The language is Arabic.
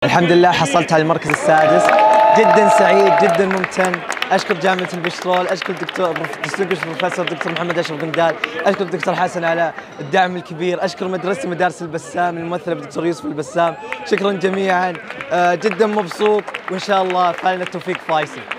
الحمد لله حصلت على المركز السادس. جدا سعيد، جدا ممتن. اشكر جامعه البشرول، اشكر الدكتور بروفيسور دكتور محمد اشرف قندال، اشكر الدكتور حسن على الدعم الكبير، اشكر مدرستي مدارس البسام الممثله بدكتور يوسف البسام. شكرا جميعا. جدا مبسوط، وان شاء الله فالنا التوفيق فايصل.